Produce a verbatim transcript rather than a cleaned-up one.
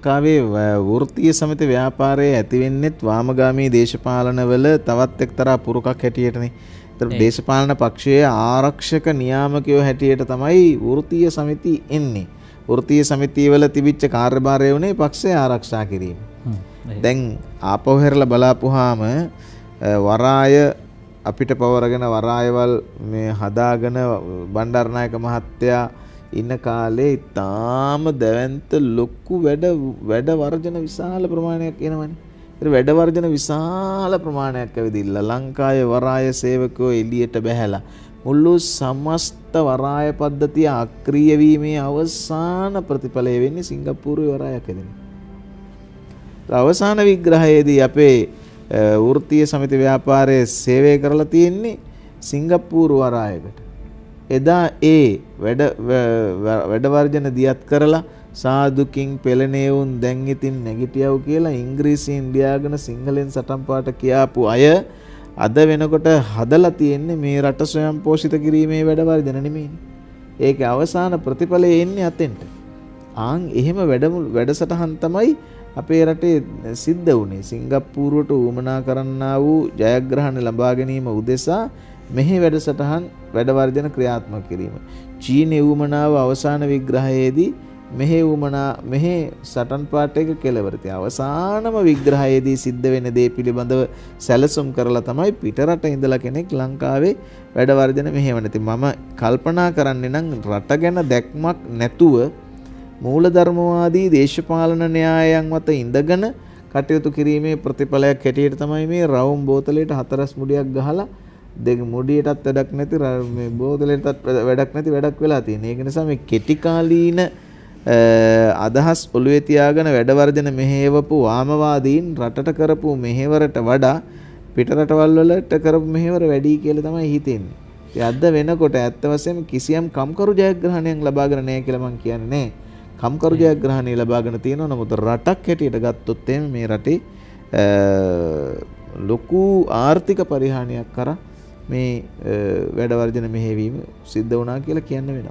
කාවේ වෘත්තීය සමිති ව්‍යාපාරයේ ඇති වෙන්නේ වාමගාමී දේශපාලනවල තවත් එක්තරා පුරුකක් හැටියටනේ. ඒතර දේශපාලන පක්ෂයේ ආරක්ෂක නියාමකයෝ හැටියට තමයි වෘත්තීය සමිති එන්නේ. වෘත්තීය සමිතිවල තිබිච්ච කාර්යභාරය උනේ පක්ෂය ආරක්ෂා කිරීම. දැන් ආපහු හැරලා බලාපුවාම වරාය අපිට පවරගෙන වරායවල් මේ හදාගෙන බණ්ඩාරනායක මහත්තයා ඉන්න කාලේ ඊටාම දැවැන්ත ලොකු වැඩ වැඩ වර්ජන විශාල ප්‍රමාණයක් එනවනේ. ඒ වැඩ වර්ජන විශාල ප්‍රමාණයක් ඇවිදින්න ලංකාවේ වරාය සේවකයෝ එළියට බැහැලා මුළු සමස්ත වරාය පද්ධතිය අක්‍රිය වීමේ අවසාන ප්‍රතිඵලය වෙන්නේ සිංගප්පූරුවේ වරායක් හැදෙනවා. අවසාන විග්‍රහයේදී අපේ වෘත්තීය සමිති ව්‍යාපාරයේ සේවය කරලා තියෙන්නේ සිංගප්පූරු වරායකට. එදා ඒ වැඩ වැඩ වර්ජන දියත් කරලා සාදුකින් පෙළනේ වුන් දැන් ඉතින් නැගිටියව කියලා ඉංග්‍රීසියෙන් ලියාගෙන සිංහලෙන් සටන් පාට කියාපු අය අද වෙනකොට හදලා තියෙන්නේ මේ රට ස්වයං පෝෂිත කිරීමේ වැඩ වර්ජන නෙමෙයිනේ. ඒකේ අවසාන ප්‍රතිඵලය එන්නේ අතෙන්ට. ආන් එහෙම වැඩ වැඩසටහන් තමයි අපේ රටේ සිද්ධ වුණේ. සිංගප්පූරුවට උවමනා කරන්නා වූ ජයග්‍රහණ ලබා ගැනීම උදෙසා මෙහි වැඩසටහන් වැඩ වර්ජන ක්‍රියාත්මක කිරීම. චීනයේ උවමනාව අවසාන විග්‍රහයේදී මෙහි උවමනා මෙහි සටන් පාඨයක කෙලවරති. අවසානම විග්‍රහයේදී සිද්ධ වෙන දේ පිළිබඳව සැලසුම් කරලා තමයි පිටරට ඉඳලා කෙනෙක් ලංකාවේ වැඩ වර්ජන මෙහෙවන. ඉතින් මම කල්පනා කරන්නේ නම් රට ගැන දැක්මක් නැතුව මූලධර්මවාදී දේශපාලන න්‍යායයන් මත ඉඳගෙන කටයුතු කිරීමේ ප්‍රතිඵලයක් හැටියට තමයි මේ රවුම් බෝතලයට හතරස් මුඩියක් ගහලා දෙක මුඩියටත් වැඩක් නැති මේ බෝතලයටත් වැඩක් නැති වැඩක් වෙලා තියෙන. ඒක නිසා මේ කෙටි කාලීන අදහස් ඔළුවේ තියාගෙන වැඩ වර්ජන මෙහෙවපු වාමවාදීන් රටට කරපු මෙහෙවරට වඩා පිටරටවල් වලට කරපු මෙහෙවර වැඩි කියලා තමයි හිතෙන්නේ. ඒ අද වෙනකොට ඇත්ත වශයෙන්ම කිසියම් කම්කරු ජයග්‍රහණයක් ලබාගෙන නැහැ කියලා මම කියන්නේ නෑ. කම්කරු ජයග්‍රහණය ලබාගෙන තියෙනවා. නමුත් රටක් හැටියට ගත්තොත් මේ රටේ ලොකු ආර්ථික පරිහානියක් කරා මේ වැඩ වර්ජන මෙහෙවීම සිද්ධ වුණා කියලා කියන්න වෙනවා.